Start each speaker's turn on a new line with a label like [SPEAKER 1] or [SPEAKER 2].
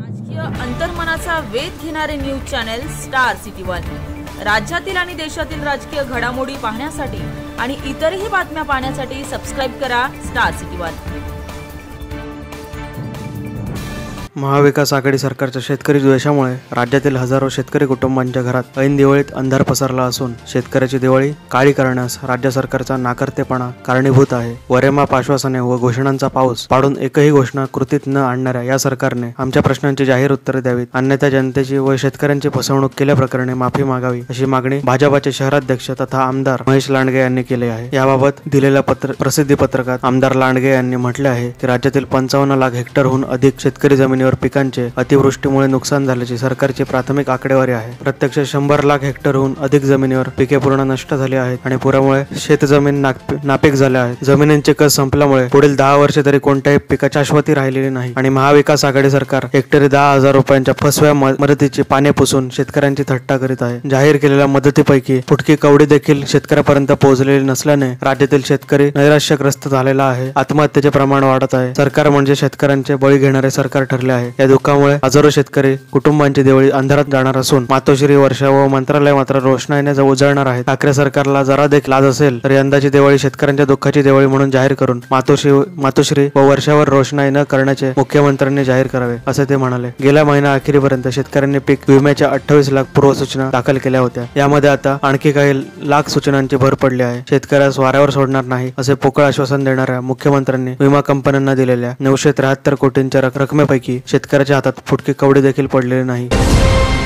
[SPEAKER 1] राजकीय अंतर्मनाचा वेध घेणारे news channel Star City One. राज्यातील आणि देशातील राजकीय घडामोडी पाहण्यासाठी आणि इतरही बातम्या पाहण्यासाठी सबस्क्राइब करा Star City One.
[SPEAKER 2] Mahavikas Aghadi सरकारच्या शेतकरी द्वेषामुळे राज्यातील हजारो शेतकरी कुटुंबांच्या घरात ऐन दिवाळीत अंधार पसरला असून शेतकऱ्याची दिवाळी काळी करण्यास राज्य सरकारचा नाकर्तेपणा कारणीभूत आहे। वरेमाप आश्वासने व घोषणांचा पाऊस पाडून एकही घोषणा कृतीत न आणणाऱ्या या सरकारने आमच्या प्रश्नांची जाहीर उत्तरे द्यावीत, अन्यथा जनतेची व शेतकऱ्यांची फसवणूक केल्याप्रकरणी माफी मागावी अशी मागणी भाजपाचे शहराध्यक्ष तथा आमदार महेश लांडगे यांनी केली आहे। याबाबत दिलेल्या प्रसिद्धी पत्रकात आमदार लांडगे यांनी म्हटले आहे की राज्यातील 55 लाख हेक्टरहून अधिक शेतकरी जमिनीवर पिकांचे अतिवृष्टीमुळे नुकसान झाल्याची सरकारची प्राथमिक आकडेवारी आहे। प्रत्यक्ष 100 लाख हेक्टरहून अधिक जमिनीवर पिके पूर्ण नष्ट झाली आहेत आणि पुरामुळे शेतजमीन नापीक झाल्या आहेत। जमिनींचे कस संपल्यामुळे पुढील 10 वर्षे तरी कोणत्याही पिकाची शाश्वती राहिलेली नाही आणि महाविकास आघाडी सरकार हेक्टरी 10,000 रुपयांच्या फसव्या मदतीची पाने पुसून शेतकऱ्यांची थट्टा करीत आहे। जाहीर केलेल्या मदतीपैकी फुटकी कवडी देखील शेतकऱ्यापर्यंत पोहोचलेली नसल्याने राज्यातील शेतकरी नैराश्यग्रस्त झालेला आहे। आत्महत्येचे प्रमाण वाढत आहे। सरकार म्हणजे शेतकऱ्यांचे बळी घेणारे सरकार ठरले आहे। या दुःखामुळे हजारो शेतकरी कुटुंबांची दिवाळी अंधारात जाणार असून मातोश्री वर्षा व मंत्रालय मात्र रोषणाईने उजळणार आहेत। ठाकरे सरकारला जरा देखील लाज असेल तर यंदाची दिवाळी शेतकऱ्यांच्या दुःखाची दिवाळी म्हणून जाहीर करून मातोश्री व वर्षावर रोषणाई न करण्याचे मुख्यमंत्र्यांनी जाहीर करावे असे ते म्हणाले। गेल्या महिना अखेरीपर्यंत शेतकऱ्यांनी पीक विम्याच्या 28 लाख पूर्वसूचना दाखल केल्या होत्या। यामध्ये आता आणखी काही लाख सूचनांची भर पडली आहे। शेतकऱ्यास वाऱ्यावर सोडणार नाही असे पोकळ आश्वासन देणाऱ्या मुख्यमंत्र्यांनी विमा कंपन्यांना दिलेल्या 973 कोटींच्या रकमेपैकी शेतकऱ्याच्या हातात फुटकी कवडी देखील पडलेली नाही।